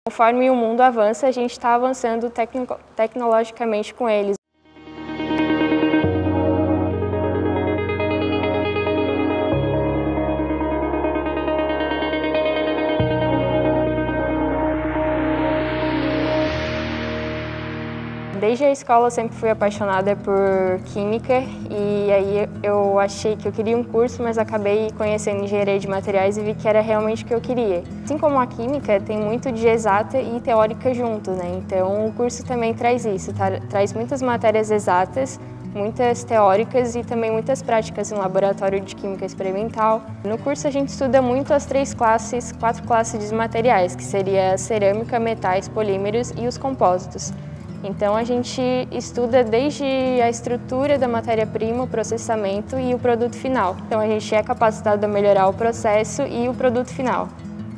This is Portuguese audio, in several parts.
Conforme o mundo avança, a gente está avançando tecnologicamente com eles. Desde a escola eu sempre fui apaixonada por química e aí eu achei que eu queria um curso, mas acabei conhecendo engenharia de materiais e vi que era realmente o que eu queria. Assim como a química, tem muito de exata e teórica junto, né? Então o curso também traz isso, traz muitas matérias exatas, muitas teóricas e também muitas práticas em laboratório de química experimental. No curso a gente estuda muito as quatro classes de materiais, que seria a cerâmica, metais, polímeros e os compósitos. Então a gente estuda desde a estrutura da matéria-prima, o processamento e o produto final. Então a gente é capacitado a melhorar o processo e o produto final.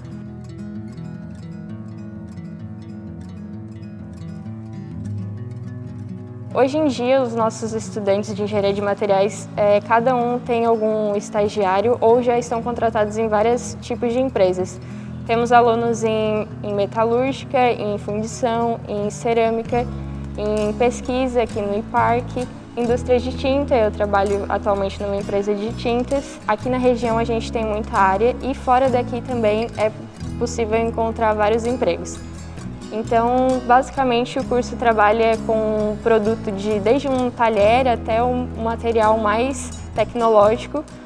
Hoje em dia, os nossos estudantes de engenharia de materiais, cada um tem algum estagiário ou já estão contratados em vários tipos de empresas. Temos alunos em metalúrgica, em fundição, em cerâmica, em pesquisa aqui no IPARC, indústria de tinta. Eu trabalho atualmente numa empresa de tintas. Aqui na região a gente tem muita área e fora daqui também é possível encontrar vários empregos. Então, basicamente, o curso trabalha com produto desde um talher até um material mais tecnológico,